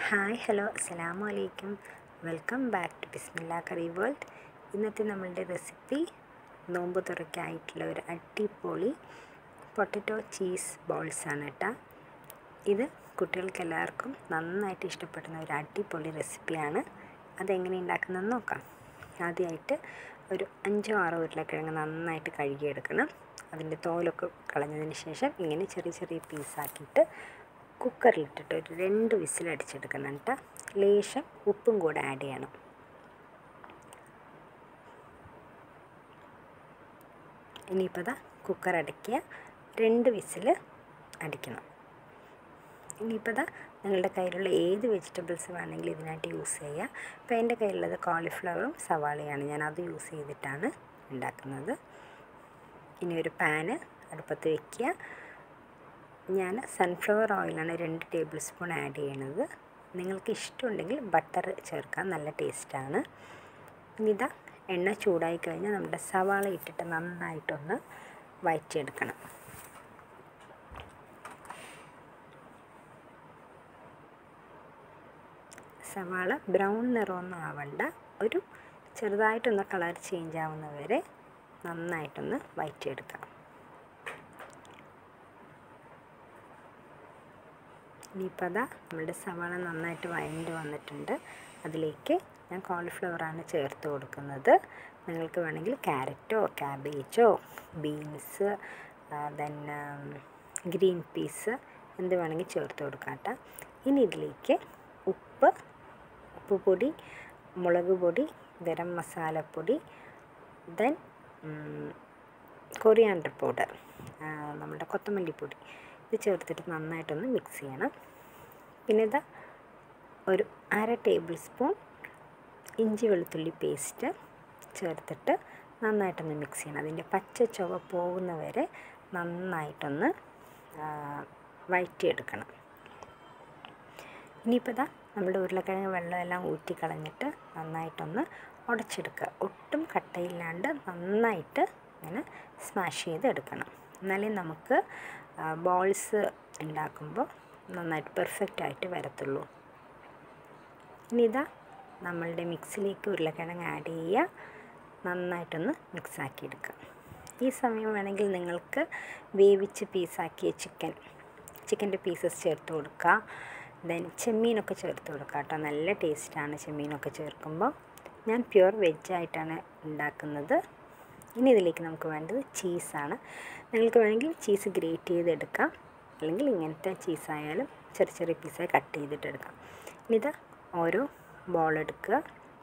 Hi hello അസ്സലാമു അലൈക്കും. Welcome back to Bismilla curry world. ഇന്നത്തെ നമ്മളുടെ റെസിപ്പി നോമ്പ് തുറക്കായിട്ടുള്ള ഒരു അടിപൊളി പൊട്ടറ്റോ ചീസ് ബോൾസാണ് കേട്ടോ. ഇത് കുട്ടികൾക്ക് എല്ലാവർക്കും നന്നായിട്ട് ഇഷ്ടപ്പെടുന്ന ഒരു അടിപൊളി റെസിപ്പിയാണ്. അതെങ്ങനെ ഉണ്ടാക്കുന്നതെന്ന് നോക്കാം. ആദ്യമായിട്ട് ഒരു 5-6 ഉരുളക്കിഴങ്ങ് നന്നായിട്ട് കഴുകിയെടുക്കണം. അതിൻ്റെ തോലൊക്കെ കളഞ്ഞതിന് ശേഷം ഇങ്ങനെ ചെറിയ ചെറിയ പീസാക്കിയിട്ട് കുക്കറിലിട്ടിട്ട് ഒരു 2 വിസിൽ അടിച്ചെടുക്കണം കേട്ടോ. ലേശം ഉപ്പും കൂടെ ആഡ് ചെയ്യണം. ഇനിയിപ്പോൾ ഇതാ കുക്കർ അടയ്ക്കുക, 2 വിസിൽ അടിക്കണം. ഇനിയിപ്പോൾ ഇതാ നിങ്ങളുടെ കയ്യിലുള്ള ഏത് വെജിറ്റബിൾസ് വേണമെങ്കിലും ഇതിനായിട്ട് യൂസ് ചെയ്യുക. ഇപ്പോൾ എൻ്റെ കയ്യിലുള്ളത് കോളിഫ്ലവറും സവാളയാണ്, ഞാൻ അത് യൂസ് ചെയ്തിട്ടാണ് ഉണ്ടാക്കുന്നത്. ഇനി ഒരു പാന് അടുപ്പത്ത് വയ്ക്കുക. ഞാൻ സൺഫ്ലവർ ഓയിലാണ് 2 ടേബിൾ സ്പൂൺ ആഡ് ചെയ്യണത്. നിങ്ങൾക്ക് ഇഷ്ടമുണ്ടെങ്കിൽ ബട്ടർ ചേർക്കാൻ നല്ല ടേസ്റ്റാണ്. ഇനി ഇതാ എണ്ണ ചൂടായി കഴിഞ്ഞാൽ നമ്മുടെ സവാള ഇട്ടിട്ട് നന്നായിട്ടൊന്ന് വഴറ്റിയെടുക്കണം. സവാള ബ്രൗൺ നിറമൊന്നും ആവണ്ട, ഒരു ചെറുതായിട്ടൊന്ന് കളർ ചേഞ്ച് ആവുന്നവരെ നന്നായിട്ടൊന്ന് വഴറ്റിയെടുക്കാം. ഇനിയിപ്പോൾ അതാ നമ്മുടെ സവാള നന്നായിട്ട് വഴണ്ട് വന്നിട്ടുണ്ട്. അതിലേക്ക് ഞാൻ കോളിഫ്ലവറാണ് ചേർത്ത് കൊടുക്കുന്നത്. നിങ്ങൾക്ക് വേണമെങ്കിൽ ക്യാരറ്റോ ക്യാബേജോ ബീൻസ് ഗ്രീൻ പീസ് എന്ത് വേണമെങ്കിൽ ചേർത്ത് കൊടുക്കാം കേട്ടോ. ഇനി ഇതിലേക്ക് ഉപ്പ് പൊടി, മുളക് പൊടി, ഗരം മസാലപ്പൊടി, കൊറിയാണ്ടർ പൗഡർ, നമ്മുടെ കൊത്തമല്ലിപ്പൊടി ഇത് ചേർത്തിട്ട് നന്നായിട്ടൊന്ന് മിക്സ് ചെയ്യണം. പിന്നെ ഇതാ ഒരു 1/2 ടേബിൾ സ്പൂൺ ഇഞ്ചി വെളുത്തുള്ളി പേസ്റ്റ് ചേർത്തിട്ട് നന്നായിട്ടൊന്ന് മിക്സ് ചെയ്യണം. അതിൻ്റെ പച്ച ചുവ പോകുന്നവരെ നന്നായിട്ടൊന്ന് വഴറ്റിയെടുക്കണം. ഇനിയിപ്പോൾ ഇതാ നമ്മുടെ ഉരുളക്കിഴങ്ങ് വെള്ളമെല്ലാം ഊറ്റിക്കളഞ്ഞിട്ട് നന്നായിട്ടൊന്ന് ഉടച്ചെടുക്കുക. ഒട്ടും കട്ടയില്ലാണ്ട് നന്നായിട്ട് ഇങ്ങനെ സ്മാഷ് ചെയ്തെടുക്കണം. എന്നാലേ നമുക്ക് ബോൾസ് ഉണ്ടാക്കുമ്പോൾ നന്നായിട്ട് പെർഫെക്റ്റായിട്ട് വരത്തുള്ളൂ. ഇനി ഇതാ നമ്മളുടെ മിക്സിലേക്ക് ഉരുളക്കിഴങ്ങ് ആഡ് ചെയ്യുക, നന്നായിട്ടൊന്ന് മിക്സാക്കി എടുക്കുക. ഈ സമയം വേണമെങ്കിൽ നിങ്ങൾക്ക് വേവിച്ച് പീസാക്കിയ ചിക്കൻ്റെ പീസസ് ചേർത്ത് കൊടുക്കുക. ചെമ്മീനൊക്കെ ചേർത്ത് കൊടുക്കുക കേട്ടോ. നല്ല ടേസ്റ്റാണ് ചെമ്മീനൊക്കെ ചേർക്കുമ്പോൾ. ഞാൻ പ്യുവർ വെജായിട്ടാണ് ഉണ്ടാക്കുന്നത്. ഇനി ഇതിലേക്ക് നമുക്ക് വേണ്ടത് ചീസാണ്. നിങ്ങൾക്ക് വേണമെങ്കിൽ ചീസ് ഗ്രേറ്റ് ചെയ്തെടുക്കാം, അല്ലെങ്കിൽ ഇങ്ങനത്തെ ചീസായാലും ചെറിയ ചെറിയ പീസായി കട്ട് ചെയ്തിട്ടെടുക്കാം. ഇനിതാ ഓരോ ബോൾ എടുക്കുക.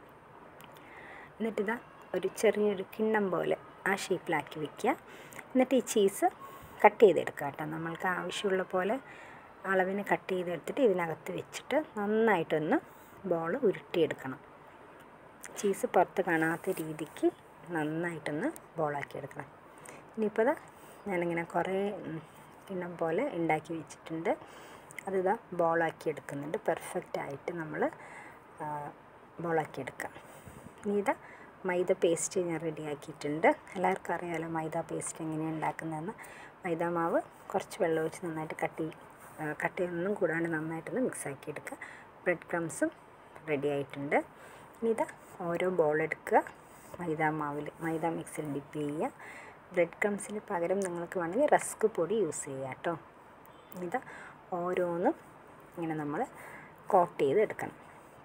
എന്നിട്ടിതാ ഒരു ചെറിയൊരു കിണ്ണം പോലെ ആ ഷേപ്പിലാക്കി വയ്ക്കുക. എന്നിട്ട് ഈ ചീസ് കട്ട് ചെയ്തെടുക്കുക കേട്ടോ. നമ്മൾക്ക് ആവശ്യമുള്ള പോലെ അളവിന് കട്ട് ചെയ്തെടുത്തിട്ട് ഇതിനകത്ത് വെച്ചിട്ട് നന്നായിട്ടൊന്ന് ബോൾ ഉരുട്ടിയെടുക്കണം. ചീസ് പുറത്ത് കാണാത്ത രീതിക്ക് നന്നായിട്ടൊന്ന് ബോളാക്കി എടുക്കണം. ഇനിയിപ്പോൾ ഞാനിങ്ങനെ കുറേ കിണ്ണം പോലെ ഉണ്ടാക്കി വെച്ചിട്ടുണ്ട്. അതിതാ ബോളാക്കി എടുക്കുന്നുണ്ട്. പെർഫെക്റ്റായിട്ട് നമ്മൾ ബോളാക്കി എടുക്കാം. ഇനി ഇതാ മൈദ പേസ്റ്റ് ഞാൻ റെഡിയാക്കിയിട്ടുണ്ട്. എല്ലാവർക്കും അറിയാമല്ലോ മൈദ പേസ്റ്റ് എങ്ങനെയാണ് ഉണ്ടാക്കുന്നതെന്ന്. മൈദ മാവ് കുറച്ച് വെള്ളം ഒഴിച്ച് നന്നായിട്ട് കട്ടിയൊന്നും കൂടാണ്ട് നന്നായിട്ടൊന്ന് മിക്സാക്കി എടുക്കുക. ബ്രെഡ് ക്രംസും റെഡി ആയിട്ടുണ്ട്. ഇനി ഇതാ ഓരോ ബോൾ എടുക്കുക, മൈദ മിക്സിൽ ഡിപ്പ് ചെയ്യുക. ബ്രെഡ് ക്രംസിന് പകരം നിങ്ങൾക്ക് വേണമെങ്കിൽ റസ്ക് പൊടി യൂസ് ചെയ്യുക കേട്ടോ. ഇതാ ഓരോന്നും ഇങ്ങനെ നമ്മൾ കോട്ട് ചെയ്ത് എടുക്കണം.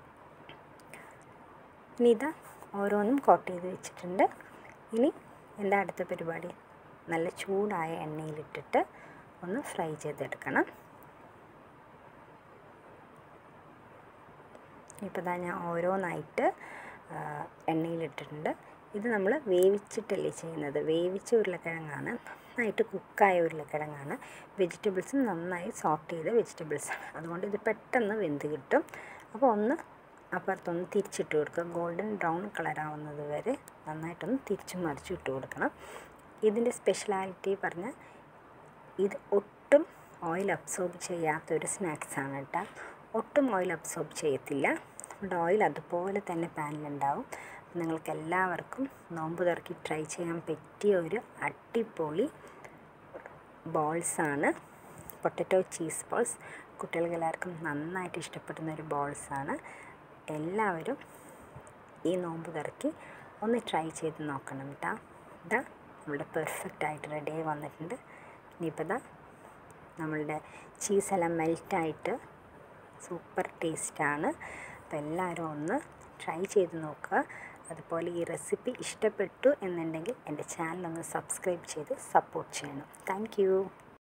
ഇനി ഇതാ ഓരോന്നും കോട്ട് ചെയ്ത് വെച്ചിട്ടുണ്ട്. ഇനി എന്താ അടുത്ത പരിപാടി? നല്ല ചൂടായ എണ്ണയിലിട്ടിട്ട് ഒന്ന് ഫ്രൈ ചെയ്തെടുക്കണം. ഇപ്പോൾ ഇതാ ഞാൻ ഓരോന്നായിട്ട് എണ്ണയിലിട്ടിട്ടുണ്ട്. ഇത് നമ്മൾ വേവിച്ചിട്ടല്ലേ ചെയ്യുന്നത്. വേവിച്ച ഉരുളക്കിഴങ്ങാണ്, നന്നായിട്ട് കുക്കായ ഉരുളക്കിഴങ്ങാണ്. വെജിറ്റബിൾസ് നന്നായി സോട്ട് ചെയ്ത വെജിറ്റബിൾസാണ്. അതുകൊണ്ട് ഇത് പെട്ടെന്ന് വെന്ത് കിട്ടും. അപ്പോൾ ഒന്ന് അപ്പുറത്തൊന്ന് തിരിച്ചിട്ട് കൊടുക്കുക. ഗോൾഡൻ ബ്രൗൺ കളറാവുന്നത് വരെ നന്നായിട്ടൊന്ന് തിരിച്ചും മറിച്ചും ഇട്ട് കൊടുക്കണം. ഇതിൻ്റെ സ്പെഷ്യാലിറ്റി പറഞ്ഞാൽ ഇത് ഒട്ടും ഓയിൽ അബ്സോർബ് ചെയ്യാത്തൊരു സ്നാക്സാണ് കേട്ടോ. ഒട്ടും ഓയിൽ അബ്സോർബ് ചെയ്യത്തില്ല. നമ്മുടെ ഓയിൽ അതുപോലെ തന്നെ പാനിലുണ്ടാവും. നിങ്ങൾക്ക് എല്ലാവർക്കും നോമ്പ് തുറക്കി ട്രൈ ചെയ്യാൻ പറ്റിയ ഒരു അടിപൊളി ബോൾസാണ് പൊട്ടറ്റോ ചീസ് ബോൾസ്. കുട്ടികൾക്ക് എല്ലാവർക്കും നന്നായിട്ട് ഇഷ്ടപ്പെടുന്ന ഒരു ബോൾസാണ്. എല്ലാവരും ഈ നോമ്പ് തുറക്കി ഒന്ന് ട്രൈ ചെയ്ത് നോക്കണം കേട്ടോ. ഇതാ നമ്മളുടെ പെർഫെക്റ്റായിട്ട് റെഡിയായി വന്നിട്ടുണ്ട്. ഇനിയിപ്പോൾ ഇതാ നമ്മളുടെ ചീസെല്ലാം മെൽറ്റായിട്ട് സൂപ്പർ ടേസ്റ്റാണ്. അപ്പോൾ എല്ലാവരും ഒന്ന് ട്രൈ ചെയ്ത് നോക്കുക. അതുപോലെ ഈ റെസിപ്പി ഇഷ്ടപ്പെട്ടു എന്നുണ്ടെങ്കിൽ എൻ്റെ ചാനലൊന്ന് സബ്സ്ക്രൈബ് ചെയ്ത് സപ്പോർട്ട് ചെയ്യണം. Thank U.